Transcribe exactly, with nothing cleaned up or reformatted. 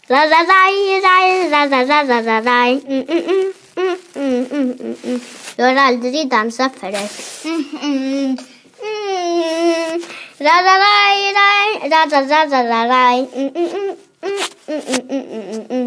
Ra ra ray ray ra ra ra ra ra ray. Mm, mm, mm, mm, mm, mm, mm, mm. Du har aldrig dansat förut. Mm, mm, mm. Ra ra ray ray ra ra ra ra ra ray. Mm, mm, mm, mm, mm, mm, mm, mm, mm.